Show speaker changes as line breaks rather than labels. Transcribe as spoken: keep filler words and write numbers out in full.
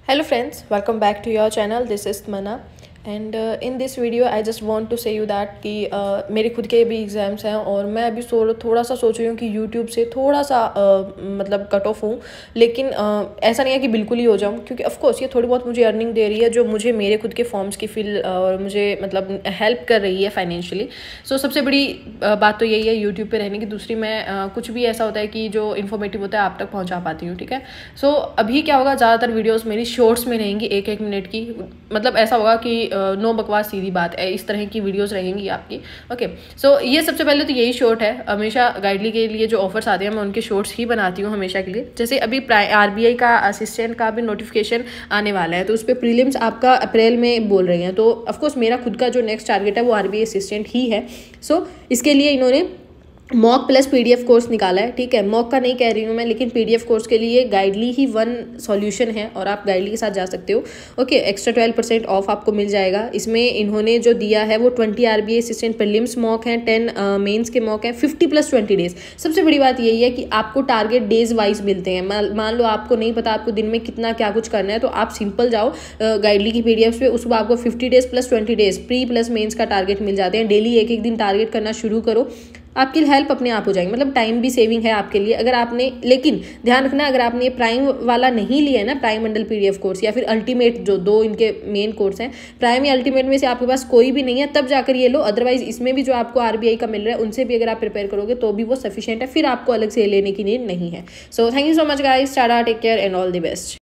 Hello friends, welcome back to your channel. This is Tmana and in this video I just want to say you that कि uh, मेरे खुद के भी exams हैं और मैं अभी सो थोड़ा सा सोच रही हूँ कि यूट्यूब से थोड़ा सा uh, मतलब कट ऑफ हूँ, लेकिन uh, ऐसा नहीं है कि बिल्कुल ही हो जाऊँ, क्योंकि ऑफ कोर्स ये थोड़ी बहुत मुझे अर्निंग दे रही है जो मुझे मेरे खुद के फॉर्म्स की फील और uh, मुझे मतलब हेल्प कर रही है फाइनेंशियली. सो so, सबसे बड़ी uh, बात तो यही है यूट्यूब पर रहने की. दूसरी मैं uh, कुछ भी ऐसा होता है कि जो इन्फॉर्मेटिव होता है आप तक पहुँचा पाती हूँ. ठीक है, सो so, अभी क्या होगा, ज़्यादातर वीडियोज़ मेरी शॉर्ट्स में रहेंगी, एक एक मिनट की. मतलब ऐसा होगा कि नो बकवास सीधी बात है, इस तरह की वीडियोस रहेंगी आपकी. ओके, सो ये सबसे पहले तो यही शॉर्ट है. हमेशा गाइडली के लिए जो ऑफर्स आते हैं मैं उनके शॉर्ट्स ही बनाती हूँ हमेशा के लिए. जैसे अभी आरबीआई का असिस्टेंट का भी नोटिफिकेशन आने वाला है, तो उस पर प्रीलिम्स आपका अप्रैल में बोल रहे हैं. तो ऑफकोर्स मेरा खुद का जो नेक्स्ट टारगेट है वो आरबीआई असिस्टेंट ही है. सो so, इसके लिए इन्होंने मॉक प्लस पीडीएफ कोर्स निकाला है. ठीक है, मॉक का नहीं कह रही हूँ मैं, लेकिन पीडीएफ कोर्स के लिए गाइडली ही वन सॉल्यूशन है और आप गाइडली के साथ जा सकते हो. Okay, extra twelve percent off आपको मिल जाएगा. इसमें इन्होंने जो दिया है वो twenty RBI assistant prelims mock है, टेन मेंस के मॉक है, फिफ्टी प्लस ट्वेंटी डेज. सबसे बड़ी बात यही है कि आपको टारगेट डेज वाइज मिलते हैं. मान लो आपको नहीं पता आपको दिन में कितना क्या कुछ करना है, तो आप सिंपल जाओ गाइडली की पीडीएफ पे, उसको आपको fifty days plus twenty days pre plus mains का टारगेट मिल जाते हैं. डेली एक एक दिन टारगेट करना शुरू करो, आपकी हेल्प अपने आप हो जाएगी. मतलब टाइम भी सेविंग है आपके लिए अगर आपने, लेकिन ध्यान रखना अगर आपने ये प्राइम वाला नहीं लिया है ना, प्राइम मंडल पीडीएफ कोर्स या फिर अल्टीमेट, जो दो इनके मेन कोर्स हैं, प्राइम या अल्टीमेट में से आपके पास कोई भी नहीं है तब जाकर ये लो. अदरवाइज इसमें भी जो आपको आरबीआई का मिल रहा है उनसे भी अगर आप प्रिपेयर करोगे तो भी वो सफिशिएंट है, फिर आपको अलग से लेने की नीड नहीं है. So thank you so much guys, tata, take care and all the best.